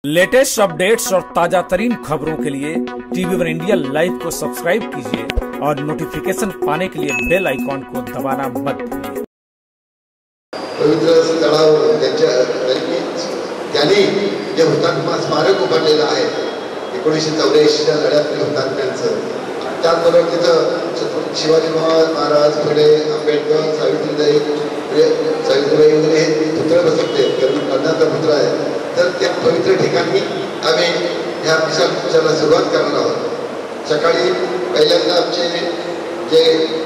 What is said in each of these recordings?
Latest updates और ताजा तरीन खबरों के लिए TV1 इंडिया लाइव को सब्सक्राइब कीजिए और नोटिफिकेशन पाने के लिए बेल आइकॉन को दबाना मत भूलिए। पवित्र तळाव त्यांनी जे हुतात्मा स्मारक उभारलेलं आहे 1984च्या लढ्यातील हुतात्म्यांचं, त्याचबरोबर तिथं शिवाजी महाराज, फुले, आंबेडकर, सावित्रीबाई वगैरे हे पुतळे बसवते, कर्नाटकाचा पुतळा आहे। तर त्या पवित्र ठिकाणी आम्ही ह्या विशाल पूजाला सुरुवात करणार आहोत। सकाळी पहिल्यांदा आमचे जे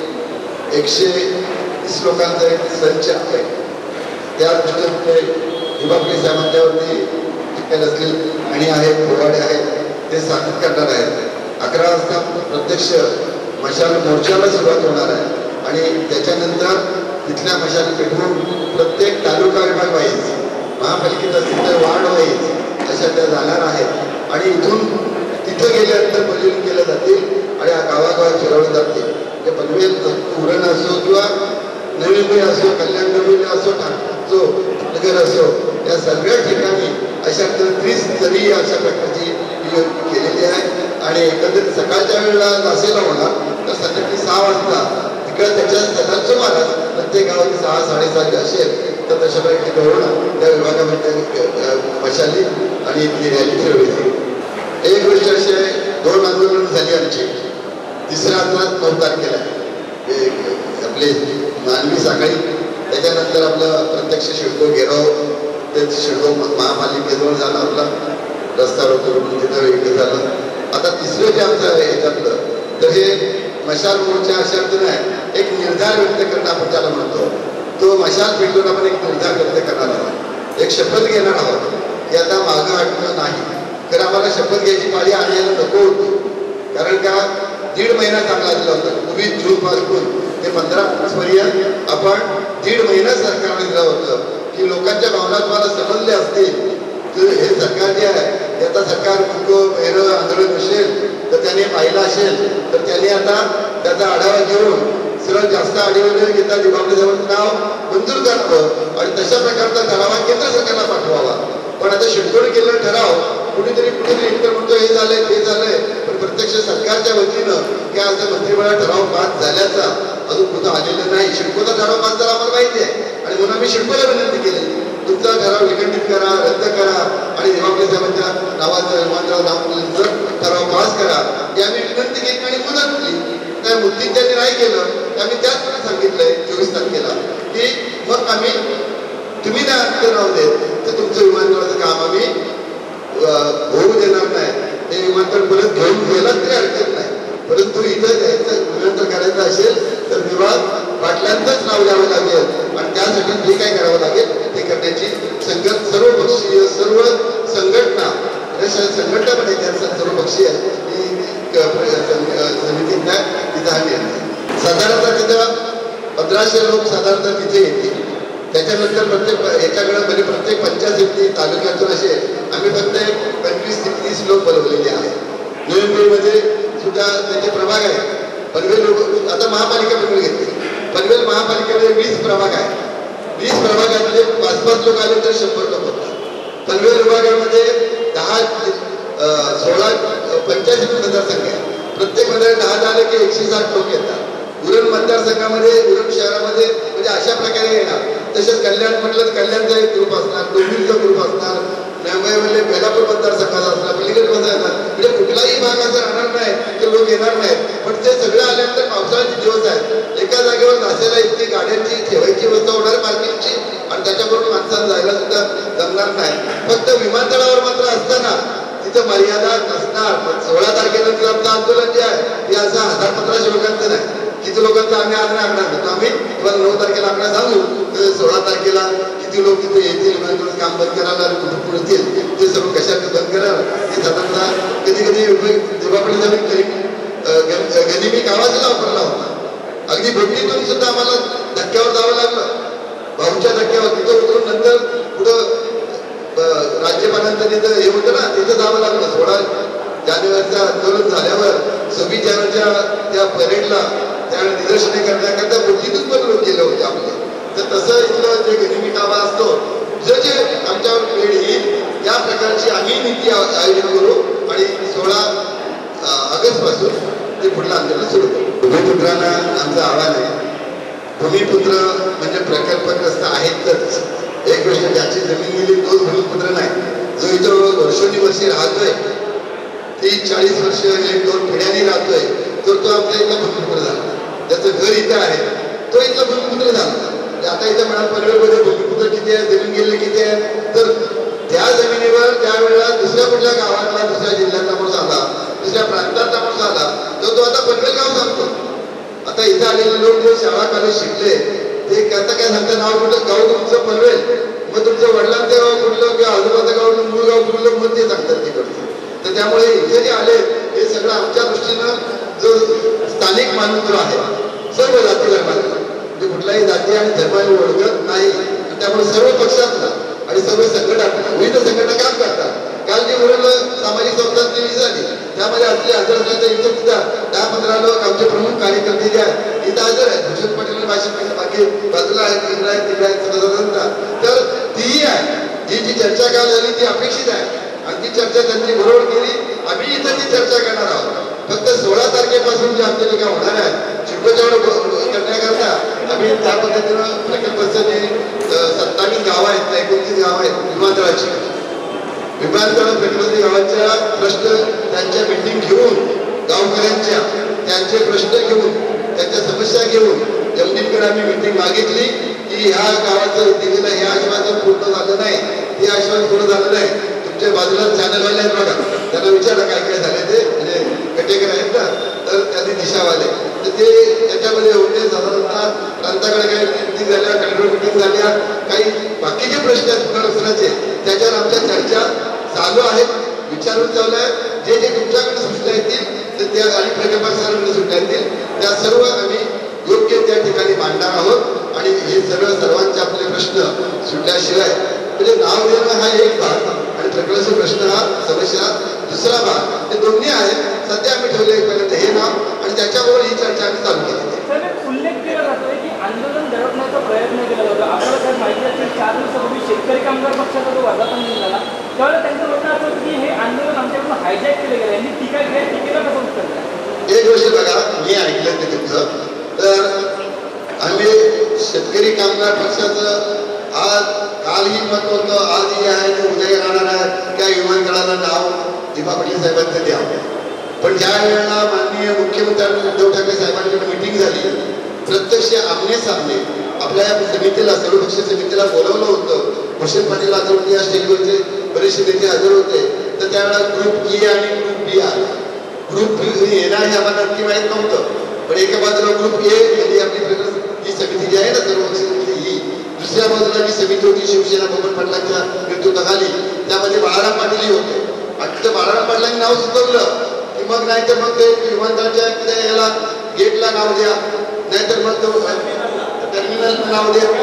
120 लोकांचा एक संच आहे, त्या दृष्टीने विभागीय सामंत्यावरती ठिकाण असलेले आणि आहेत पोवाडे आहेत ते सादर करणार आहेत। 11 वाजता प्रत्यक्ष मशाल मोर्चाला सुरुवात होणार आहे आणि त्याच्यानंतर तिथल्या मशाल पेटवून प्रत्येक तालुका विभाग वाईज, महापालिकेत असतील तर वार्ड वाईज अशा त्या जाणार आहेत आणि इथून तिथं गेल्यानंतर बलिदान केलं जातील आणि गावागावात फिरवले जातील। ते पनवेल उरण असो किंवा नवी मुंबई असो, कल्याण डोंबिवली असो, नगर असो, या सगळ्या ठिकाणी अशा 30 तरी अशा प्रकारची केलेली आहे आणि एकंदरीत सकाळच्या वेळेला नासेला होणार तर संध्याकाळी 6 वाजता तिकडे त्याच्या सदाचं महाराज प्रत्येक गावात 6-6:30 असेल तर तशा प्रकारे गौरव त्या विभागामध्ये मशाली आणि ती रॅली फिरवली। एक गोष्ट अशी आहे, 2 आंदोलन झाली आमची। तिसऱ्या आंदोलनात 9 तारखेला आपले मानवी साखळी, त्याच्यानंतर आपलं प्रत्यक्ष शिडको घेराव, ते शिडको महापालिकेजवळ झाला, आपला रस्ता रोखून तिथं वेगळं झालं। आता तिसरं जे आमचं ह्याच्यातलं तर हे मशाल मोर्चा अशा नाही, एक निर्धार व्यक्त करणं आपण त्याला म्हणतो, तो मशाल पेटवून आपण एक निर्धार व्यक्त करणार आहोत, एक शपथ घेणार आहोत की आता मागं हटणं नाही। कारण आम्हाला शपथ घ्यायची पाळी आणायला नको होती, कारण का 1.5 महिना चांगला दिला होता। 24 जून पासून ते 15 पर्यंत आपण 1.5 महिना सरकारने दिलं होतं की लोकांच्या भावना तुम्हाला समजल्या असतील तर हे सरकार जे आहे ते आता सरकार वेगळं आंदोलन असेल तर त्याने पाहिलं असेल तर त्याने आता त्याचा आढावा घेऊन सरळ जास्त आढावा घेता विभागाचं नाव मंजूर करावं आणि तशा प्रकारचा ठराव केंद्र सरकारला पाठवावा। पण आता शिडकोड केलेला ठराव कुठेतरी एकतर म्हणतो हे झालंय ते झालंय, पण प्रत्यक्ष सरकारच्या वतीनं की आज मंत्रिमंडळ ठराव पास झाल्याचा अजून कुठं आलेलं नाही। शिडकोचा ठराव पास झाला आम्हाला माहिती आहे आणि म्हणून आम्ही शिडकोला विनंती केली, तुमचा ठराव विखंडित करा, रद्द करा आणि विभागीय साहेबांच्या नावाचं विमानतळ ठराव पास करा ही आम्ही विनंती केली आणि मुदत दिली। त्या मुद्दीत त्यांनी नाही केलं, आम्ही त्याचप्रमाणे सांगितलंय 24 तारखेला की मग आम्ही तुम्ही ना ठराव देत तर तुमचं विमानतळाचं काम आम्ही होऊ देणार नाही। ते विमानतळ परत घेऊन गेला तरी हरकत नाही, परंतु इथं त्याचं विमानतळ करायचं असेल तर विभाग पाटलांचंच नाव द्यावं लागेल आणि त्यासाठी जे काय करावं लागेल ते करण्याची सर्वपक्षीय सर्व संघटना पण आहे, सर्वपक्षीय समितींना तिथं आम्ही साधारणतः तिथं 1500 लोक साधारणतः तिथे येतील। त्याच्यानंतर प्रत्येक पंचायत तालुक्यातून असे आम्ही फक्त 25 ते 30 लोक बोलवलेले आहेत। नवी मुंबईमध्ये सुद्धा त्यांचे प्रभाग आहे। पनवेल आता महापालिका पनवेल घेतली, पनवेल महापालिकेमध्ये 20 प्रभाग आहे, 20 प्रभागातले 5-5 लोक आले तर 100 लोक होतात। पनवेल विभागामध्ये 16 पंचायत मतदारसंघ आहे, प्रत्येक मध्ये 10 झाले की 160 लोक येतात। उरण मतदारसंघामध्ये, उरण शहरामध्ये म्हणजे अशा प्रकारे येणार। तसेच कल्याण म्हटलं तर कल्याणचा एक ग्रुप असणार, डोंबिवलीचा ग्रुप असणार, मुंबईमध्ये बेलापूर मतदारसंघाचा असणार, पलीकडे मतदार म्हणजे कुठलाही भाग असं राहणार नाही की लोक येणार नाहीत। पण ते सगळं आल्यानंतर पावसाळ्याचे दिवस आहेत, एका जागेवर नासेला इतकी गाड्यांची ठेवायची व्यवस्था होणार पार्किंगची आणि त्याच्याबरोबर माणसांना जायला सुद्धा जमणार नाही। फक्त विमानतळावर मात्र असताना तिथं मर्यादा नसणार। 16 तारखेनंतर आमचं आंदोलन जे आहे हे असं 1000-1500 लोकांचं नाही, किती लोकांचं आम्ही आकडा देतो, आम्ही तुम्हाला 9 तारखेला आकडा सांगू तर 16 तारखेला किती लोक तिथे येतील, काम बंद करायला कुठं पुढतील ते सर्व कशात बंद करायला हे साधारणतः कधी गनिमी आवाजाला वापरला होता। अगदी बोटीतून सुद्धा आम्हाला धक्क्यावर जावं लागलं, भाऊच्या धक्क्यावर तिथं उतरून नंतर पुढं राज्यपालांचं तिथं हे होतं ना तिथं जावं लागलं। 16 जानेवारीचं आंदोलन झाल्यावर 26 जानेवारीच्या त्या परेडला त्यावेळी निदर्शने करण्याकरता बोटीतून पण लोक गेले होते आपले। तर तसं इथलं जे गनिमी कावा असतो जे आमच्यावर वेळ येईल त्या प्रकारची आम्ही नीती आयोजित करू आणि 16 ऑगस्ट पासून ते पुढलं आंदोलन सुरू करू. भूमिपुत्रांना आमचं आव्हान आहे. भूमिपुत्र म्हणजे प्रकल्पग्रस्त आहेतच. एक गोष्ट, ज्याची जमीन गेली तोच भूमिपुत्र नाही. जो इथं वर्षोनुवर्षी राहतोय, 30-40 वर्ष 1-2 पिढ्यांनी राहतोय, तर तो आपल्या इथला भूमिपुत्र झाला. त्याचं घर इथं आहे, तो इथला भूमिपुत्र झाला. आता इथं म्हणा पनवेलमध्ये भूमिपुत्र किती आहे, जमीन गेले किती आहे, तर त्या जमिनीवर त्यावेळेला दुसऱ्या कुठल्या गावातला, दुसऱ्या जिल्ह्यातला माणूस आला, दुसऱ्या प्रांतातला माणूस आला, तर तो आता पनवेल गाव सांगतो. आता इथं आलेले लोक जे शाळा कॉलेज शिकले ते आता काय सांगतात, नाव कुठलं गाव तुमचं पनवेल, मग तुमच्या वडिलांचं गाव कुठलं किंवा आजोबाचं गाव मूळ गाव कुठलं, मग ते सांगतात तिकडचं. तर त्यामुळे इथे जे आले हे सगळं आमच्या दृष्टीनं जो स्थानिक माणूस जो आहे, सर्व जाती धर्माला, म्हणजे कुठल्याही जाती आणि धर्माला ओळखत नाही. त्यामुळे सर्व पक्षातला आणि सर्व संघटना, विविध संघटना काम करतात. काल जी उरण सामाजिक संस्था झाली त्यामध्ये आपले हजर असल्याचं इथं सुद्धा 10-15 लोक आमचे प्रमुख कार्यकर्ते जे आहेत इथं हजर आहेत. भूषण पाटील भाषण बाकी बाजूला आहेत, तिकडे आहेत, तिकडे आहेत. तर तीही आहे, जी चर्चा काल झाली ती अपेक्षित आहे आणि ती चर्चा त्यांनी बरोबर केली. आम्ही इथं ती चर्चा करणार आहोत. फक्त 16 तारखेपासून जे आमच्या ठिकाणी होणार आहे शिल्पचौड करण्याकरता आम्ही त्या पद्धतीनं प्रकल्पस्थानी 27 गावं आहेत, 29 गावं आहेत विमानतळाची. विमानतळ प्रकल्प गावाच्या प्रश्न त्यांच्या मीटिंग घेऊन, गावकऱ्यांच्या त्यांचे प्रश्न घेऊन, त्यांच्या समस्या घेऊन एमडीकडे आम्ही मीटिंग मागितली की ह्या गावाचं दिलेलं हे आश्वासन पूर्ण झालं नाही, हे आश्वासन पूर्ण झालं नाही. तुमच्या बाजूला चॅनलवाले आहेत बघा, त्यांना विचारा काय काय झाले ते, म्हणजे कटेकर आहेत ना, तर त्यांनी दिशावाले तर ते त्याच्यामध्ये होते. साधारणतः प्रांताकडे काही मीटिंग झाल्या, कंट्रोल मीटिंग झाल्या, काही बाकीचे प्रश्न आहेत पुनर्वसनाचे, त्याच्यावर आमच्या चर्चा चालू आहेत, विचारून चालू आहे. जे जे तुमच्याकडे सूचना येतील तर त्या आणि प्रकल्पाकडे सूचना येतील त्या सर्व आम्ही योग्य त्या ठिकाणी मांडणार आहोत. आणि हे सर्वांचे आपले प्रश्न सुटल्याशिवाय, म्हणजे नाव देणं हा एक भाग आणि प्रकल्पाचा प्रश्न हा समस्या दुसरा भाग, हे दोन्ही आहेत. सध्या आम्ही ठेवले पर्यंत हे नाव आणि त्याच्याबरोबर ही चर्चा आम्ही चालू केली. उल्लेख केला जातोय की आंदोलन दडपण्याचा प्रयत्न केला जातो. आपल्याला जर माहिती असेल 4 दिवसापूर्वी शेतकरी कामगार पक्षाचा जो वर्धापन दिन झाला त्यावेळेला त्यांचं म्हणणं असं होतं की हे आंदोलन आमच्याकडून हायजॅक केलं गेलं, यांनी टीका केली, टीकेला कसं उत्तर द्या? एक गोष्ट बघा, मी ऐकलं ते तुमचं, तर आम्ही शेतकरी कामगार पक्षाचं आज कालही मत होतं, आजही आहे, ते उद्या राहणार आहे, त्या विमानतळाला नाव दिपा पाटील साहेबांचं द्यावं. पण ज्या वेळेला माननीय मुख्यमंत्री उद्धव ठाकरे साहेबांकडे मीटिंग झाली, प्रत्यक्ष आमने सामने आपल्या समितीला, सर्वपक्षीय समितीला बोलवलं होतं. भूषण पाटील हजर होते, या स्टेजवरचे बरेचसे नेते हजर होते. तर त्यावेळेला ग्रुप ए आणि ग्रुप बी आला. ग्रुप बी येणार हे आम्हाला नक्की माहीत नव्हतं, पण एका बाजूला ग्रुप ए म्हणजे आपली ही समिती जी आहे ना सर्वपक्षीय समिती, ही दुसऱ्या बाजूला जी समिती होती शिवसेना बबन पाटलांच्या नेतृत्वाखाली, त्यामध्ये बाळाराम पाटीलही होते. आणि तिथं बाळाराम पाटलांनी नाव सुचवलं की मग नाही तर मग ते विमानतळाच्या याला गेटला नाव द्या, नाहीतर मग तो टर्मिनल नाव द्या.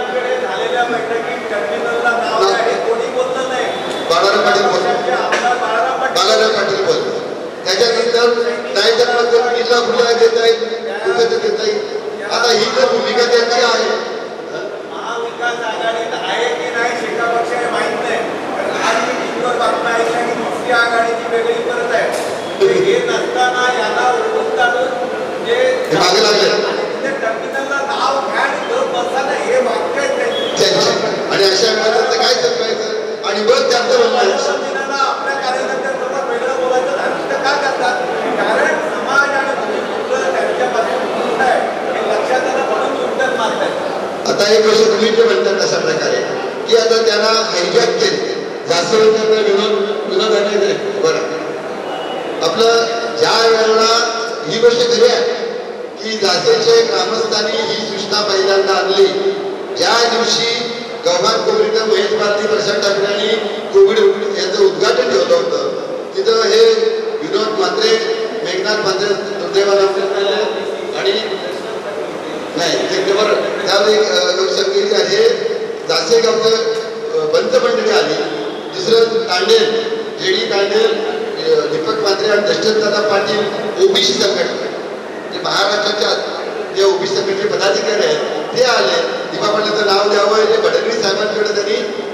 बाळाराम पाटील बोल, बाळाराम पाटील बोल. त्याच्यानंतर नाहीतर मग किल्ला कुठला देता येईल, कुठं देता येईल. आता ही जर भूमिका त्यांची आहे, महाविकास आघाडीत आहे की नाही शेका पक्ष हे माहित नाही. आज मी टीव्हीवर बातम्या ऐकल्या की दुसरी आघाडीची वेगळी परत आहे. हे नसताना याला ओळखून काढून जे मागे लागले टर्मिनलला नाव घ्या आणि घर बसायला हे वाक्य त्यांचे. आणि अशा वेळेला काय सांगायचं आणि बघ त्यांचं म्हणणं आपल्या कार्यकर्त्यांसोबत वेगळं बोलायचं धार्मिक का करतात? कारण समाज आणि त्यांच्यापासून दूर आहे हे लक्षात आलं म्हणून उत्तर मारतात. आता एक गोष्ट तुम्ही जे म्हणतात अशा प्रकारे की आता त्यांना हायजॅक केले, जास्त विनोदाने बरं. आपलं ज्या वेळेला ही गोष्ट खरी आहे की जासेच्या ग्रामस्थांनी ही सूचना पहिल्यांदा आणली, ज्या दिवशी गव्हाण कोविड महेश भारती प्रशांत ठाकरेंनी कोविड याचं उद्घाटन ठेवलं होतं, तिथं हे विनोद म्हात्रे, मेघनाथ म्हात्रे दुर्दैवाला आणि नाही त्यावेळी लोकसंख्येची आहे जासेगावचं पंतमंडळी आली. दुसरं तांडेल, जेडी तांडेल, दीपक म्हात्रे आणि दशरथदादा पाटील ओबीसी संघटना, जे महाराष्ट्राच्या जे ओबीसी संघटनेचे पदाधिकारी आहेत ते आले. दीपा पाटीलचं नाव द्यावं हे फडणवीस साहेबांकडे त्यांनी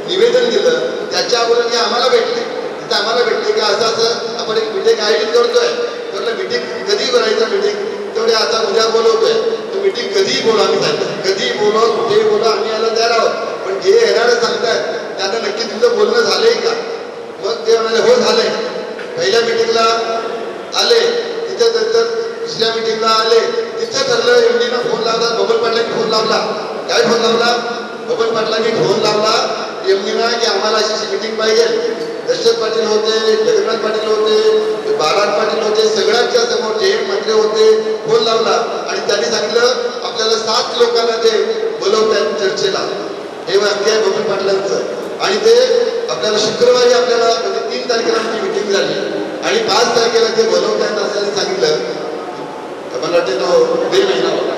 निवेदन दिलं त्याच्यावर आम्हाला भेटले. तिथं आम्हाला भेटले की असं असं आपण एक मिटिंग आयोजित करतोय. म्हटलं मिटिंग कधी भरायचं मिटिंग तेवढे आता उद्या बोलवतोय. तर मिटिंग कधी बोलू आम्ही सांगितलं कधी बोलव कुठे बोलव आम्ही यायला तयार आहोत. पण जे येणारे सांगतायत त्यांना नक्की तुमचं बोलणं झालंय का. मग ते म्हणाले हो झालंय. पहिल्या मिटिंगला आले तिथे नंतर दुसऱ्या मिटिंगला आले तिथं ठरलं. एमडीनं फोन लावला बबन पाटलांनी फोन लावला. काय फोन लावला बबन पाटलांनी फोन लावला एमडीना की आम्हाला अशी मिटिंग पाहिजे. दशरथ पाटील होते जगन्नाथ पाटील होते बालाट पाटील होते सगळ्यांच्या समोर जे मंत्री होते फोन लावला आणि त्यांनी सांगितलं आपल्याला 7 लोकांना ते बोलवतात चर्चेला. हे वाक्य आहे बबन पाटलांचं. आणि ते आपल्याला शुक्रवारी आपल्याला म्हणजे 3 तारखेला आमची मिटिंग झाली आणि 5 तारखेला ते बोलवतात असं सांगितलं. मला वाटते तो मे महिना होता.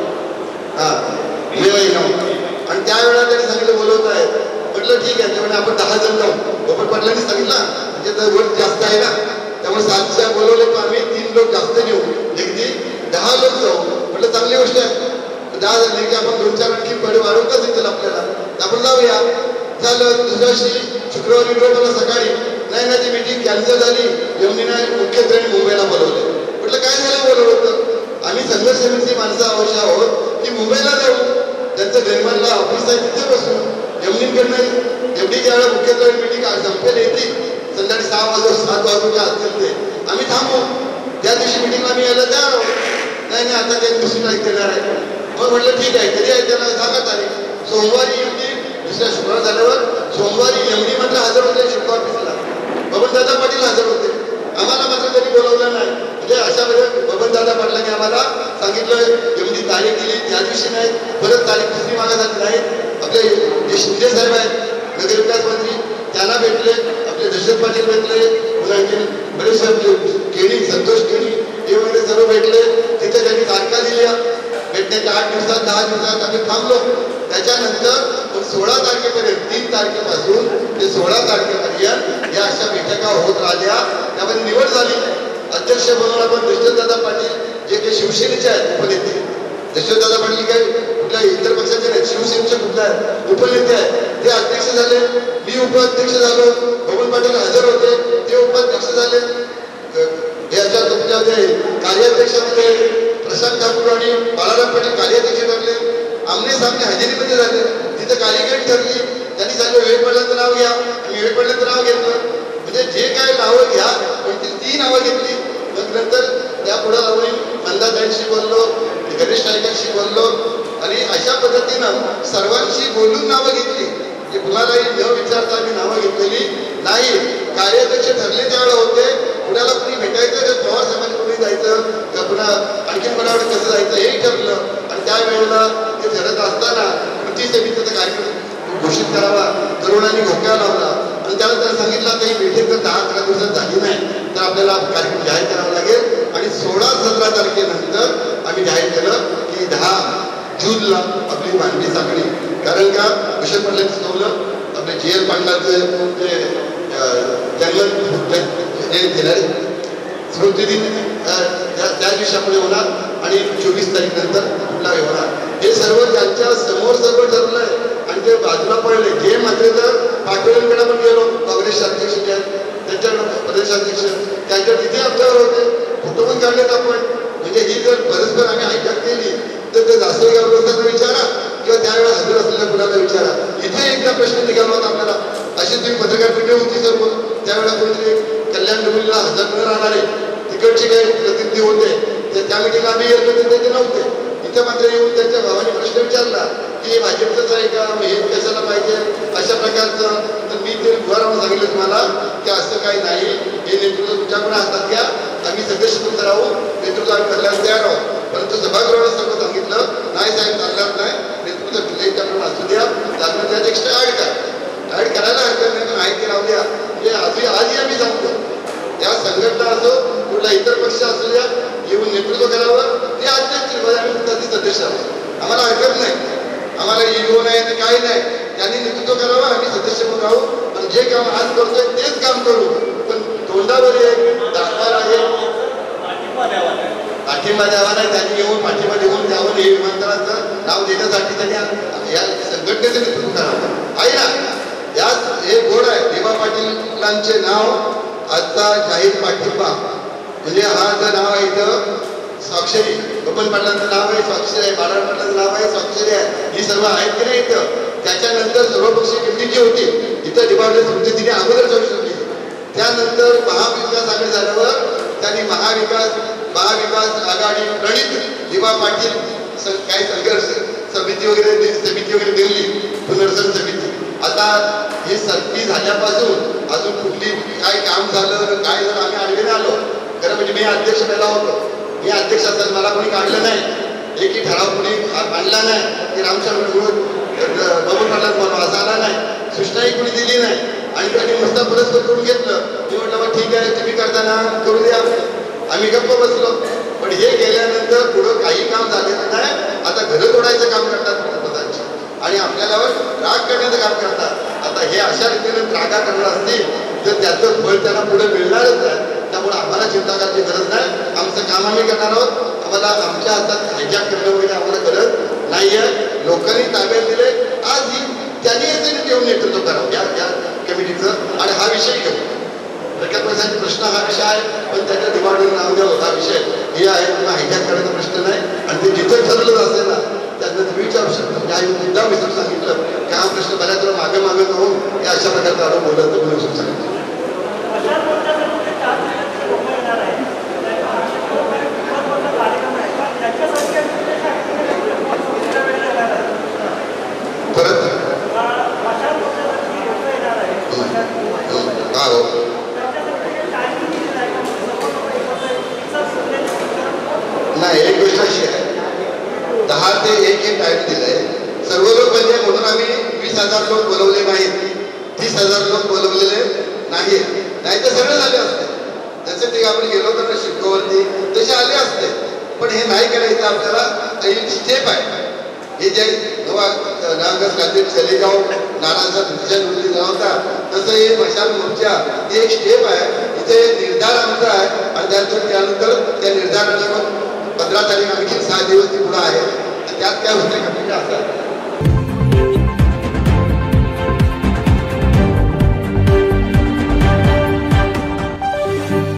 मे महिना होता आणि त्यावेळेला त्यांनी सांगितलं बोलवत आहेत. म्हटलं ठीक आहे त्यामुळे आपण 10 जण जाऊ. बबन पाटलांनी सांगितलं म्हणजे तर वोट जास्त आहे ना त्यामुळे 7च्या बोलवले तर आम्ही 3 लोक जास्त नेऊ अगदी 10 लोक जाऊ. म्हटलं चांगली गोष्ट आहे. 10 झाले की आपण 2-4 आणखी पडे वाढवताच येतील आपल्याला आपण जाऊया. झालं. दुसऱ्या दिवशी शुक्रवारी मला सकाळी नाही ती मिटिंग कॅन्सल झाली. एमडीने मुख्यमंत्र्यांनी मुंबईला बोलवले. म्हटलं काय झालं बोलवलं होतं. आम्ही संघर्ष समितीची माणसं आवश्यक आहोत की मुंबईला जाऊ त्यांचं निर्माणला ऑफिस आहे तिथे बसू. एमडीकडनं एमडीच्या वेळेला मुख्यमंत्री मिटिंग संपेल येतील संध्याकाळी 7 वाजता असतील ते आम्ही थांबू. त्या दिवशी मिटिंगला आम्ही यायला तयार आहोत. नाही आता काही दुसरी तारीख देणार आहे. मग म्हटलं ठीक आहे कधी आहे त्यांना सांगा तारीख. सोमवारी एमडी दुसऱ्या शुक्रवार झाल्यावर सोमवारी एमडी मात्र हजर होते शुक्रवार ऑफिसला. बबनदादा पाटील हजर होते. आम्हाला मात्र त्यांनी बोलवलं नाही. म्हणजे अशा वेळेस बबनदादा पाटलांनी आम्हाला सांगितलं एमडी तारीख दिली त्या दिवशी नाही परत तारीख दुसरी मागासाठी नाही. आपले जे शिंदे साहेब आहेत नगरविकास मंत्री त्यांना भेटले. आपले दशरथ पाटील भेटले. पुन्हा बरेचसे आपले केणी संतोष केणी हे वगैरे सर्व भेटले. तिथे त्यांनी तारखा दिल्या. भेटण्याच्या 8 दिवसात 10 दिवसात आम्ही थांबलो. त्याच्यानंतर 16 तारखेपर्यंत 3 तारखेपासून ते 16 तारखेपर्यंत या अशा बैठका होत राहिल्या. त्यामध्ये निवड झाली. अध्यक्ष म्हणून आपण दशरथदादा पाटील जे काही शिवसेनेचे आहेत उपनेते. दशरथदादा पाटील काय कुठल्या इतर पक्षाचे नाहीत शिवसेनेचे कुठल्या उपनेते आहेत ते अध्यक्ष झाले. मी उपाध्यक्ष झालो. बबन पाटील हजर होते ते उपाध्यक्ष झाले. याच्या तुमच्यामध्ये कार्याध्यक्षामध्ये प्रशांत ठाकूर आणि बाळाराम पाटील कार्याध्यक्ष ठरले. आमने सामने हजेरीमध्ये झाले. तिथं कार्यकारी ठरली. त्यांनी सांगितलं वेळ पडल्याचं नाव घ्या. आम्ही वेळ पडल्याचं नाव घेतलं. म्हणजे जे काय नावं घ्या पण ती नावं घेतली. मग नंतर त्या पुढे आम्ही मंदाताईंशी बोललो गणेश नाईकांशी बोललो आणि अशा पद्धतीनं सर्वांशी बोलून नावं घेतली. की कुणालाही न विचारता आम्ही नावं घेतलेली नाही. कार्याध्यक्ष ठरले त्यावेळेला होते. पुण्याला कुणी भेटायचं तर पवार साहेबांनी कुणी जायचं तर पुन्हा आणखी कोणाकडे कसं जायचं हेही ठरलं. आणि त्यावेळेला ते ठरत असताना कृती समितीचा कार्यक्रम घोषित करावा तरुणांनी घोक्या लावला. आणि त्याला त्याला सांगितलं काही बैठक जर 10-11 दिवसात झाली नाही तर आपल्याला कार्यक्रम जाहीर करावा लागेल. आणि 16-17 तारखेनंतर आम्ही जाहीर केलं की 10 जूनला आपली मांडणी साखळी. कारण का भूषण पाटलांनी सुचवलं आपल्या JL पाटलांचं ते जन्म स्मृतिदिन त्या दिवसामध्ये होणार आणि 24 तारीख नंतर कुठला होणार. हे सर्व त्यांच्या समोर सर्व ठरलंय आणि ते बाजूला पडले. जे मात्र तर पाटोळ्यांकडे आपण गेलो काँग्रेसचे अध्यक्ष त्यांच्या प्रदेशाध्यक्ष त्यांच्या तिथे आमच्यावर होते. फोटो पण काढलेत आपण. म्हणजे ही जर परस्पर आम्ही हायजॅक केली तर ते दासोळगावकरांना विचारा किंवा त्यावेळेला हजर असलेल्या कुणाला विचारा. इथे एकदा प्रश्न निघाला होता आपल्याला. अशी तुम्ही पत्रकार पिढी होती सर्व त्यावेळेला कोणतरी कल्याण डोंबिवलीला हजर न राहणारे तिकडचे काही प्रतिनिधी होते ते त्या मिटिंगला आम्ही येत होते ते नव्हते. इथं मात्र येऊन त्यांच्या भावाने प्रश्न विचारला की हे भाजपचंच आहे का हे कशाला पाहिजे अशा प्रकारचं. तर मी ते उदाहरण सांगितलं तुम्हाला की असं काही नाही. हे नेतृत्व तुमच्याकडे हातात घ्या. आम्ही सदस्य राहू नेतृत्व आम्ही करायला तयार आहोत. परंतु सभागृहाला सर्व सांगितलं नाही साहेब चालणार नाही. नेतृत्व त्याप्रमाणे असू द्या. त्यामुळे त्यात एक्स्ट्रा ऍड करायला हरकत नाही. पण माहिती राहू द्या. हे आजही आम्ही सांगतो त्या संघटना असो कुठला इतर पक्ष असू द्या येऊन नेतृत्व करावं. ते अध्यक्ष आम्ही त्याचे सदस्य आहोत. आम्हाला हरकत नाही. आम्हाला इगो नाही तर काही नाही. त्यांनी नेतृत्व करावं आम्ही सदस्य म्हणून राहू. पण जे काम आज करतोय तेच काम करू. पण तोंडावर एक दाखवायला आहे पाठिंबा द्यावा नाही. त्यांनी येऊन पाठिंबा देऊन द्यावं हे विमानतळाचं नाव देण्यासाठी त्यांनी या संघटनेचं नेतृत्व करावं आहे ना. पाटीलांचे नाव आजचा जाहीर पाठिंबा म्हणजे हा जर नाव आहे इथं स्वाक्षरी, बबन पाटलांचं नाव आहे स्वाक्षरी आहे, बाळा पाटलांचं नाव आहे स्वाक्षरी आहे, ही सर्व आहेत की नाही इथं. त्याच्यानंतर सर्वपक्षीय कमिटी जी होती इथं डिपार्टमेंट समिती तिने अगोदर स्वाक्षरी केली. त्यानंतर महाविकास आघाडी झाल्यावर त्यांनी महाविकास आघाडी प्रणित दिवा पाटील काही संघर्ष समिती वगैरे नेमली, पुनर्वसन समिती. आता ही समिती झाल्यापासून अजून कुठली काय काम झालं काय झालं आम्ही आडवे नाही आलो. खरं म्हणजे मी अध्यक्ष पहिला होतो, मी अध्यक्ष असताना मला कोणी काढलं नाही, एकही ठराव कोणी मांडला नाही की रामचंद्र बबन पाटलांचा म्हणून असा आला नाही, सूचनाही कोणी दिली नाही आणि त्यांनी नुसता परस्पर करून घेतलं. मी म्हटलं मग ठीक आहे तुम्ही करताना करू द्या, आम्ही गप्प बसलो. पण हे गेल्यानंतर पुढं काही काम झालेलं नाही. आता घरं तोडायचं काम करतात पंतप्रधानची आणि आपल्यावर राग करण्याचं काम करतात. आता हे अशा रीतीने रागा करणार असतील तर त्याचं फळ त्यांना पुढे मिळणारच नाही. त्यामुळे आम्हाला चिंता करायची गरज नाही, आमचं काम आम्ही करणार आहोत. आम्हाला आमच्या हातात हायजॅक करणं वगैरे आम्हाला गरज नाही आहे. लोकांनी ताब्यात दिले, आज ही त्यांनी येऊन नेतृत्व करावं या कमिटीचं आणि हा विषय घेऊ. प्रकल्पासाठी प्रश्न हा विषय आहे, पण त्याच्या डिमांडवर नाव द्यावं हा विषय हे आहे. तुम्हाला हायजॅक करायचा प्रश्न नाही आणि ते जिथं ठरलं असेल ना त्यांना तुम्ही विचारू शकता. त्या मुद्दा विसरून सांगितलं की हा प्रश्न बऱ्याच वेळा मागे जाऊन हे अशा प्रकारचं आरोप बोललं तर विसरून सांगितलं. परत नाही, एक गोष्ट अशी आहे 10 ते 1 हे टाईम दिलंय. सर्व लोक म्हणजे म्हणून आम्ही 20,000 लोक बोलवले नाहीत, 30,000 लोक बोलवलेले नाहीत, नाही तर सगळे झाले असते. जसे ते आपण गेलो तर शिल्कोवरती तसे आले असते. पण हे नाही करायचं, आपल्याला काही स्टेप आहे. हे जे नागस गांधी चलेगाव नानाचा निर्णय झाला होता तसं हे मशाल मोर्चा ही एक स्टेप आहे. इथे निर्धार आमचा आहे आणि त्यानंतर त्या निर्धाराने मग 15 तारीख आणखी 6 दिवस ती पुढे आहे. त्यात काय होते का असं